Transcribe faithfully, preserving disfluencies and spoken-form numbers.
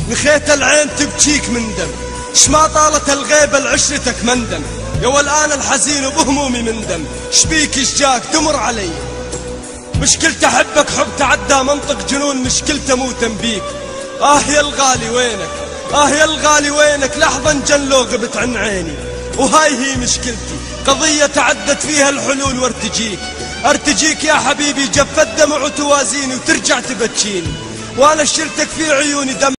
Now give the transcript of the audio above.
نخيت العين تبكيك مندم، شما طالت الغيبة لعشرتك مندم. يا والآن الحزين وبهمومي مندم، شبيك اشجاك تمر علي. مشكلة أحبك حب تعدى منطق جنون، مشكلة مو تنبيك. آه يا الغالي وينك، آه يا الغالي وينك، لحظة انجن لو غبت عن عيني. وهاي هي مشكلتي، قضية تعدت فيها الحلول وارتجيك. ارتجيك يا حبيبي، جفت دمع وتوازيني وترجع تبكيني، وانا شلتك في عيوني دم